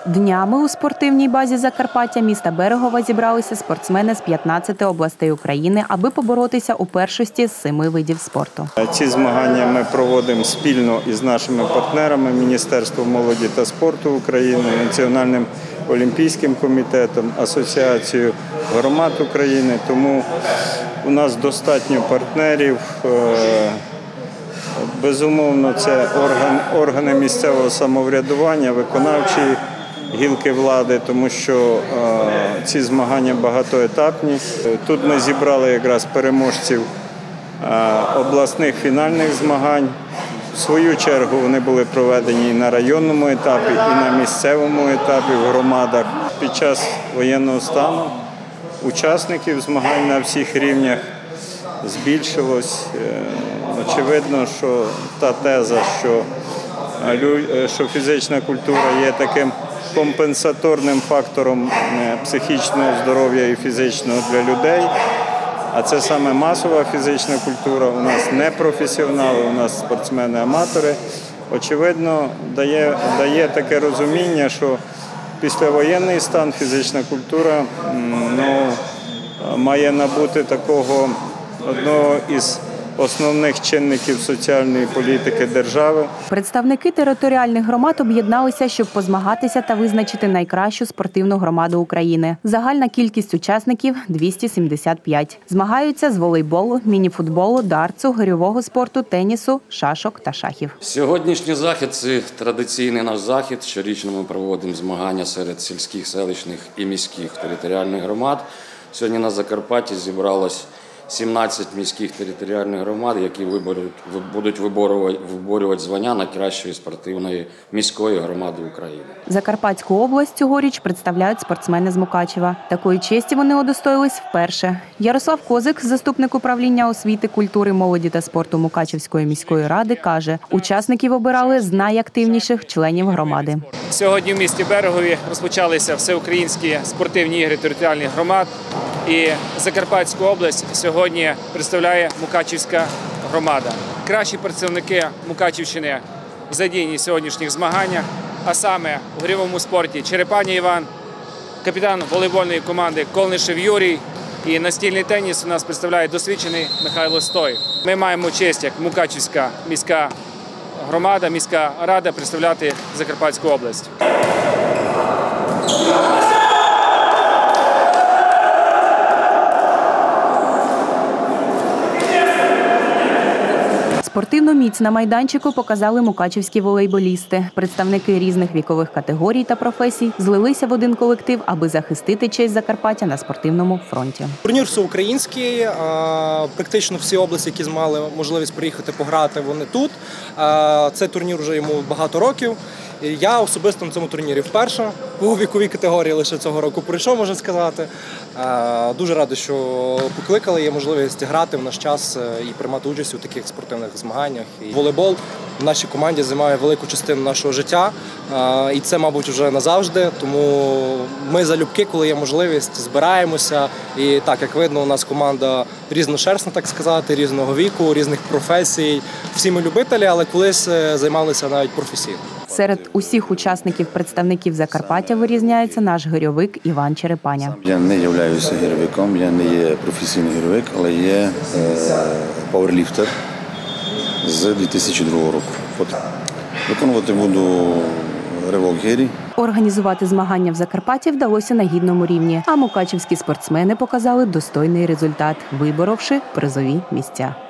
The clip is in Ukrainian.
Днями у спортивній базі Закарпаття міста Берегова зібралися спортсмени з 15 областей України, аби поборотися у першості з 7 видів спорту. Ці змагання ми проводимо спільно із нашими партнерами – Міністерством молоді та спорту України, Національним олімпійським комітетом, Асоціацією громад України. Тому у нас достатньо партнерів. Безумовно, це органи місцевого самоврядування, виконавчі гілки влади, тому що ці змагання багатоетапні. Тут ми зібрали якраз переможців обласних фінальних змагань. В свою чергу вони були проведені і на районному етапі, і на місцевому етапі в громадах. Під час воєнного стану учасників змагань на всіх рівнях збільшилось. Очевидно, що та теза, що фізична культура є таким компенсаторним фактором психічного здоров'я і фізичного для людей, а це саме масова фізична культура, у нас не професіонали, у нас спортсмени-аматори, очевидно, дає таке розуміння, що післявоєнний стан фізична культура має набути такого одного із основних чинників соціальної політики держави. Представники територіальних громад об'єдналися, щоб позмагатися та визначити найкращу спортивну громаду України. Загальна кількість учасників – 275. Змагаються з волейболу, мініфутболу, дартсу, гирьового спорту, тенісу, шашок та шахів. Сьогоднішній захід – це традиційний наш захід. Щорічно ми проводимо змагання серед сільських, селищних і міських територіальних громад. Сьогодні на Закарпатті зібралось 17 міських територіальних громад, які будуть виборювати звання найкращої спортивної міської громади України. Закарпатську область цьогоріч представляють спортсмени з Мукачева. Такої честі вони удостоїлись вперше. Ярослав Козик, заступник управління освіти, культури, молоді та спорту Мукачевської міської ради, каже, учасників обирали з найактивніших членів громади. Сьогодні в місті Берегові розпочалися всеукраїнські спортивні ігри територіальних громад. І Закарпатську область сьогодні представляє Мукачівська громада. Кращі представники Мукачівщини задіяні в сьогоднішніх змаганнях, а саме у гирьовому спорті Черепаня Іван, капітан волейбольної команди Колнишев Юрій, і настільний теніс у нас представляє досвідчений Михайло Стой. Ми маємо честь, як Мукачівська міська громада, міська рада, представляти Закарпатську область. Спортивну міць на майданчику показали мукачівські волейболісти. Представники різних вікових категорій та професій злилися в один колектив, аби захистити честь Закарпаття на спортивному фронті. Турнір всеукраїнський, практично всі області, які мали можливість приїхати пограти, вони тут. Цей турнір вже йому багато років. Я особисто на цьому турнірі вперше у віковій категорії лише цього року прийшов, можна сказати. Дуже радий, що покликали, є можливість грати в наш час і приймати участь у таких спортивних змаганнях. І волейбол в нашій команді займає велику частину нашого життя, і це, мабуть, вже назавжди. Тому ми залюбки, коли є можливість, збираємося. І так, як видно, у нас команда різношерстна, так сказати, різного віку, різних професій. Всі ми любителі, але колись займалися навіть професійно. Серед усіх учасників представників Закарпаття вирізняється наш гирьовик Іван Черепаня. Я не являюся гирьовиком, я не є професійний гирьовик, але є пауерліфтер з 2002 року. Виконувати буду ривок гирі. Організувати змагання в Закарпатті вдалося на гідному рівні, а мукачівські спортсмени показали достойний результат, виборовши призові місця.